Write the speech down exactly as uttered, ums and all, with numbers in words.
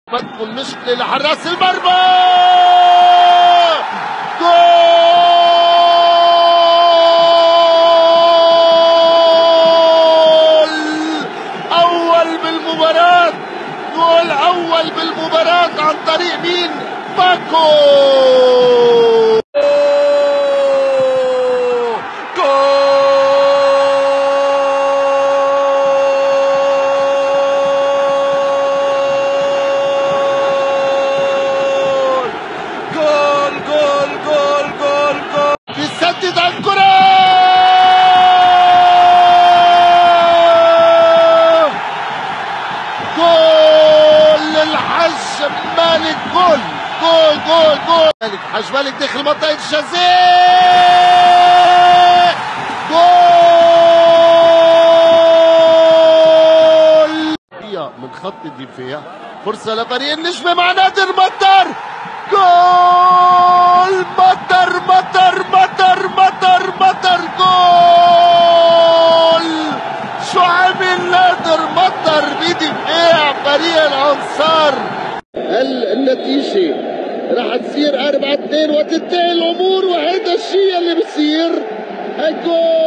بتكون مشكلة لحراس المرمى. جول أول بالمباراة، جول أول بالمباراة عن طريق مين؟ باكو. يسدد الكرة، جول للحج مالك. جول جول جول جول مالك حج مالك داخل منطقة الجزاء. جول من خط الدفاع، فرصة لفريق النجمة مع نادر مطر. جول مطر مطر مطر مطر مطر. جول شو عمل نادر مطر بدفاع فريق الانصار. هل النتيجة رح تصير أربعة اثنين وتنتهي الأمور؟ وهيدا الشيء اللي بصير. جول